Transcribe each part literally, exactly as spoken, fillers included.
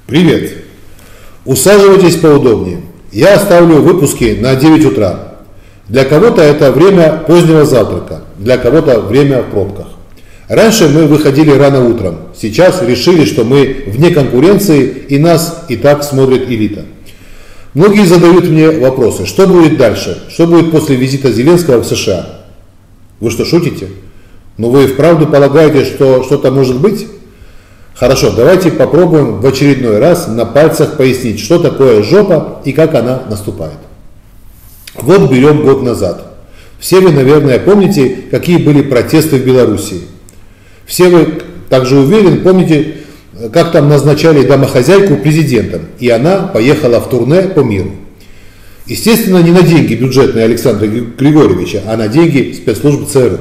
Привет! Усаживайтесь поудобнее. Я оставлю выпуски на девять утра. Для кого-то это время позднего завтрака, для кого-то время в пробках. Раньше мы выходили рано утром, сейчас решили, что мы вне конкуренции и нас и так смотрит элита. Многие задают мне вопросы, что будет дальше, что будет после визита Зеленского в США. Вы что, шутите? Но вы вправду полагаете, что что-то может быть? Хорошо, давайте попробуем в очередной раз на пальцах пояснить, что такое жопа и как она наступает. Вот берем год назад. Все вы, наверное, помните, какие были протесты в Белоруссии. Все вы, также уверен, помните, как там назначали домохозяйку президентом, и она поехала в турне по миру. Естественно, не на деньги бюджетные Александра Григорьевича, а на деньги спецслужб ЦРУ.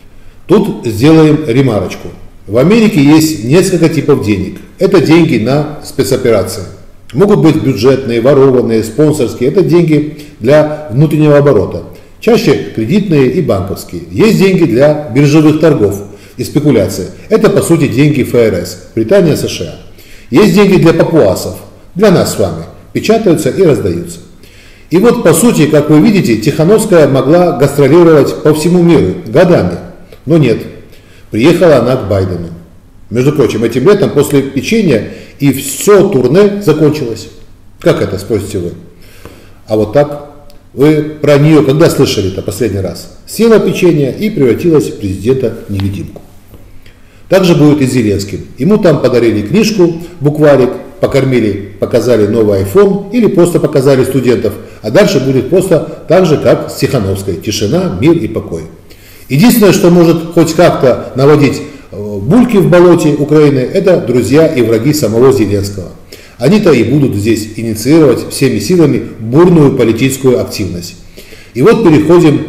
Тут сделаем ремарочку. В Америке есть несколько типов денег. Это деньги на спецоперации. Могут быть бюджетные, ворованные, спонсорские. Это деньги для внутреннего оборота. Чаще кредитные и банковские. Есть деньги для биржевых торгов и спекуляций. Это по сути деньги ФРС, Британия, США. Есть деньги для папуасов, для нас с вами. Печатаются и раздаются. И вот по сути, как вы видите, Тихановская могла гастролировать по всему миру годами. Но нет. Приехала она к Байдену. Между прочим, этим летом после печенья и все турне закончилось. Как это, спросите вы? А вот так. Вы про нее когда слышали-то последний раз? Съела печенье и превратилась в президента-невидимку. Так же будет и с Зеленским. Ему там подарили книжку, букварик, покормили, показали новый айфон или просто показали студентов. А дальше будет просто так же, как с Тихановской. Тишина, мир и покой. Единственное, что может хоть как-то наводить бульки в болоте Украины, это друзья и враги самого Зеленского. Они-то и будут здесь инициировать всеми силами бурную политическую активность. И вот переходим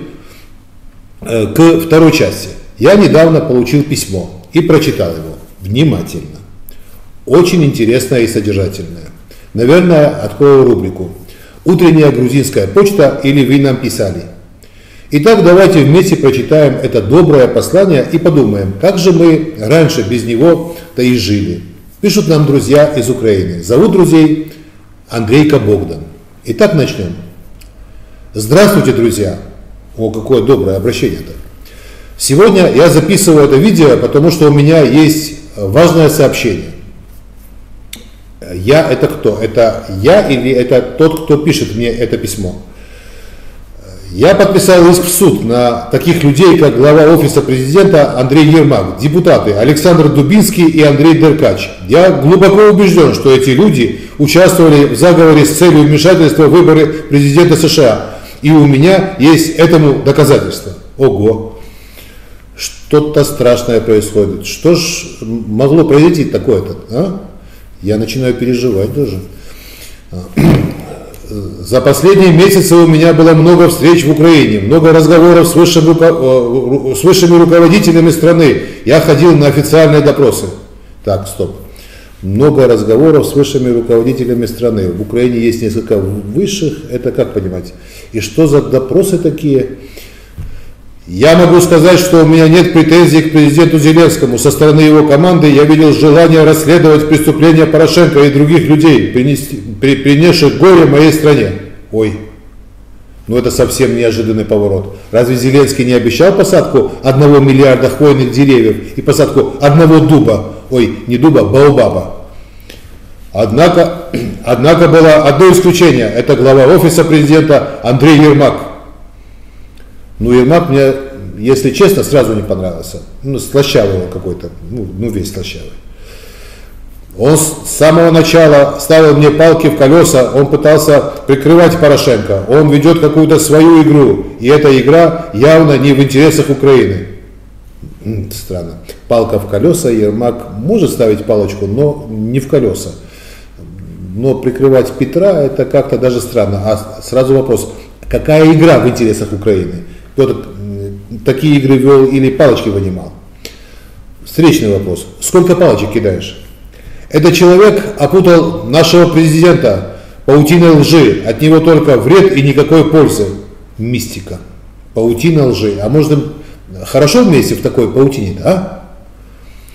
к второй части. Я недавно получил письмо и прочитал его внимательно. Очень интересное и содержательное. Наверное, открою рубрику «Утренняя грузинская почта» или «Вы нам писали». Итак, давайте вместе прочитаем это доброе послание и подумаем, как же мы раньше без него-то и жили. Пишут нам друзья из Украины. Зовут друзей Андрейка Богдан. Итак, начнем. Здравствуйте, друзья. О, какое доброе обращение-то. Сегодня я записываю это видео, потому что у меня есть важное сообщение. Я это кто? Это я или это тот, кто пишет мне это письмо? Я подписал иск в суд на таких людей, как глава офиса президента Андрей Ермак, депутаты Александр Дубинский и Андрей Деркач. Я глубоко убежден, что эти люди участвовали в заговоре с целью вмешательства в выборы президента США. И у меня есть этому доказательства. Ого! Что-то страшное происходит. Что ж могло произойти такое-то? А? Я начинаю переживать тоже. За последние месяцы у меня было много встреч в Украине, много разговоров с, высшим руко... с высшими руководителями страны. Я ходил на официальные допросы. Так, стоп. Много разговоров с высшими руководителями страны. В Украине есть несколько высших, это как понимать? И что за допросы такие? Я могу сказать, что у меня нет претензий к президенту Зеленскому. Со стороны его команды я видел желание расследовать преступления Порошенко и других людей, принести, при, принесших горе моей стране. Ой, ну это совсем неожиданный поворот. Разве Зеленский не обещал посадку одного миллиарда хвойных деревьев и посадку одного дуба, ой, не дуба, баобаба? Однако, однако было одно исключение. Это глава офиса президента Андрей Ермак. Ну, Ермак мне, если честно, сразу не понравился. Ну, слащавый он какой-то, ну, ну, весь слащавый. Он с самого начала ставил мне палки в колеса, он пытался прикрывать Порошенко. Он ведет какую-то свою игру, и эта игра явно не в интересах Украины. Странно. Палка в колеса, Ермак может ставить палочку, но не в колеса. Но прикрывать Петра, это как-то даже странно. А сразу вопрос, какая игра в интересах Украины? Кто-то такие игры вел или палочки вынимал? Встречный вопрос. Сколько палочек кидаешь? Этот человек опутал нашего президента паутиной лжи. От него только вред и никакой пользы. Мистика. Паутина лжи. А может, хорошо вместе в такой паутине, а?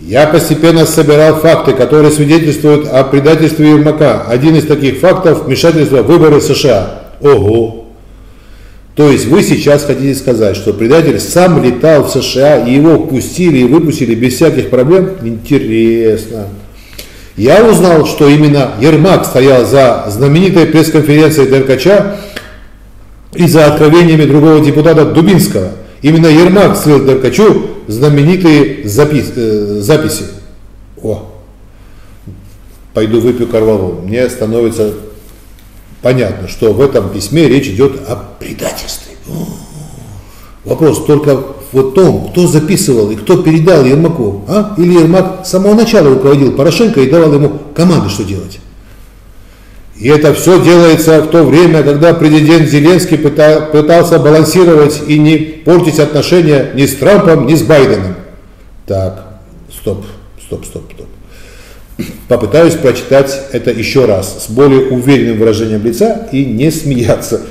Я постепенно собирал факты, которые свидетельствуют о предательстве Ермака. Один из таких фактов – вмешательство в выборы США. Ого! То есть вы сейчас хотите сказать, что предатель сам летал в США и его пустили и выпустили без всяких проблем? Интересно. Я узнал, что именно Ермак стоял за знаменитой пресс-конференцией Деркача и за откровениями другого депутата Дубинского. Именно Ермак слил Деркачу знаменитые запис, э, записи. О, пойду выпью корвалол. Мне становится понятно, что в этом письме речь идет о предательстве. О, вопрос только в том, кто записывал и кто передал Ермаку. А? Или Ермак с самого начала руководил Порошенко и давал ему команды, что делать. И это все делается в то время, когда президент Зеленский пытался балансировать и не портить отношения ни с Трампом, ни с Байденом. Так, стоп, стоп, стоп, стоп. Попытаюсь прочитать это еще раз, с более уверенным выражением лица и не смеяться.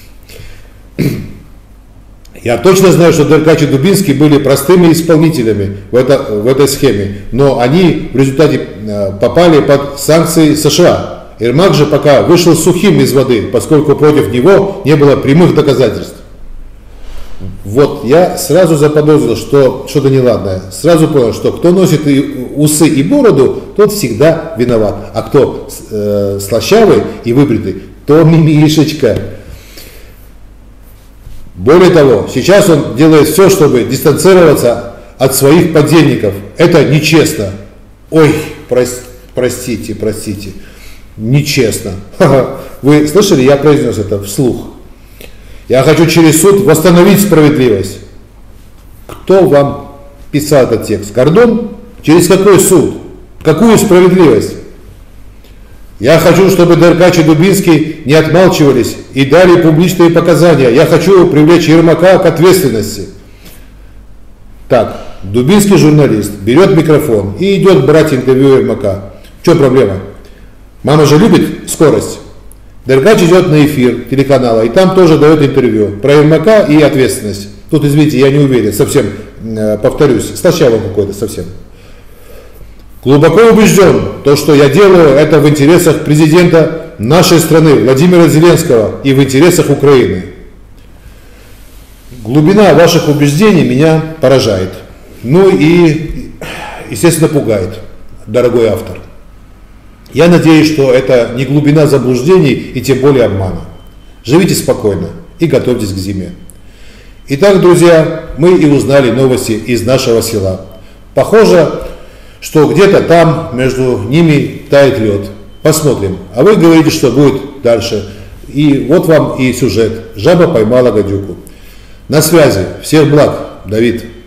Я точно знаю, что Деркач и Дубинский были простыми исполнителями в, это, в этой схеме, но они в результате попали под санкции США. Ермак же пока вышел сухим из воды, поскольку против него не было прямых доказательств. Вот, я сразу заподозрил, что что-то неладное. Сразу понял, что кто носит и усы и бороду, тот всегда виноват. А кто э, слащавый и выбритый, то мимишечка. Более того, сейчас он делает все, чтобы дистанцироваться от своих подельников. Это нечестно. Ой, прос, простите, простите. Нечестно. Вы слышали, я произнес это вслух. Я хочу через суд восстановить справедливость. Кто вам писал этот текст? Гордон? Через какой суд? Какую справедливость? Я хочу, чтобы Деркач и Дубинский не отмалчивались и дали публичные показания. Я хочу привлечь Ермака к ответственности. Так, Дубинский журналист берет микрофон и идет брать интервью Ермака. В чем проблема? Мама же любит скорость. Деркач идет на эфир телеканала и там тоже дает интервью про Ермака и ответственность. Тут, извините, я не уверен, совсем, э, повторюсь, слащавый какой-то совсем. Глубоко убежден, то, что я делаю, это в интересах президента нашей страны, Владимира Зеленского, и в интересах Украины. Глубина ваших убеждений меня поражает. Ну и, естественно, пугает, дорогой автор. Я надеюсь, что это не глубина заблуждений и тем более обмана. Живите спокойно и готовьтесь к зиме. Итак, друзья, мы и узнали новости из нашего села. Похоже, что где-то там между ними тает лед. Посмотрим. А вы говорите, что будет дальше. И вот вам и сюжет. Жаба поймала гадюку. На связи. Всех благ. Давид.